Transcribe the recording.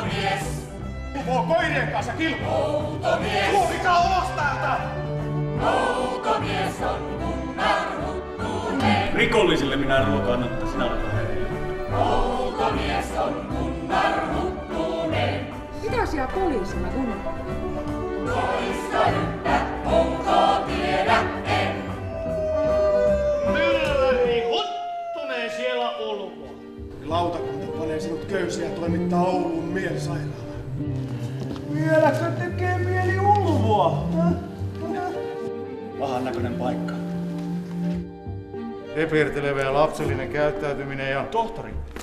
Outomies! Kuvoo koirien kanssa kilpaa! Outomies! Luovikaa ulos täältä! Outomies on kunnarhuttunen. Rikollisille minä ruokaa annan, sinä olet lähellä. Outomies on kunnarhuttunen. Mitä siellä poliisilla unohtaa? Toista yhtä, onko tiedä en. Mylläri Huttunen siellä ulvoa. Lautakunta panee sinut köysiä ja toimittaa Oulun mielisairaalaan. Vieläkö tekee mieli ulvoa? Pahan näköinen paikka. Epäirtelevä ja lapsellinen käyttäytyminen ja... Tohtori,